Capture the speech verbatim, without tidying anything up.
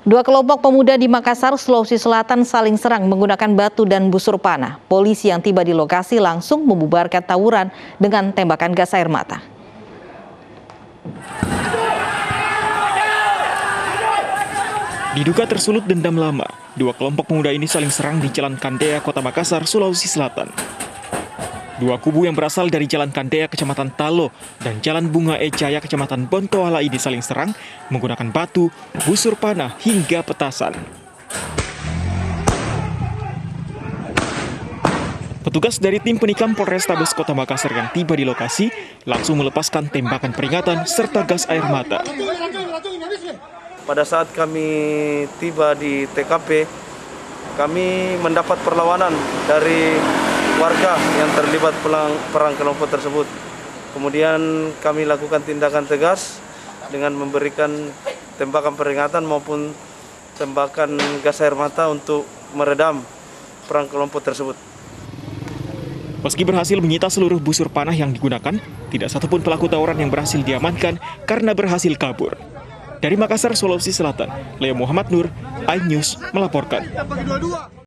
Dua kelompok pemuda di Makassar, Sulawesi Selatan saling serang menggunakan batu dan busur panah. Polisi yang tiba di lokasi langsung membubarkan tawuran dengan tembakan gas air mata. Diduga tersulut dendam lama, dua kelompok pemuda ini saling serang di Jalan Kandea, Kota Makassar, Sulawesi Selatan. Dua kubu yang berasal dari Jalan Kandea, Kecamatan Talo, dan Jalan Bunga Ejaya, Kecamatan Bontoala ini saling serang menggunakan batu, busur panah, hingga petasan. Petugas dari tim penikam Polrestabes Kota Makassar yang tiba di lokasi langsung melepaskan tembakan peringatan serta gas air mata. Pada saat kami tiba di T K P, kami mendapat perlawanan dari warga yang terlibat perang, perang kelompok tersebut. Kemudian kami lakukan tindakan tegas dengan memberikan tembakan peringatan maupun tembakan gas air mata untuk meredam perang kelompok tersebut. Meski berhasil menyita seluruh busur panah yang digunakan, tidak satupun pelaku tawuran yang berhasil diamankan karena berhasil kabur. Dari Makassar, Sulawesi Selatan, Leo Muhammad Nur, iNews melaporkan.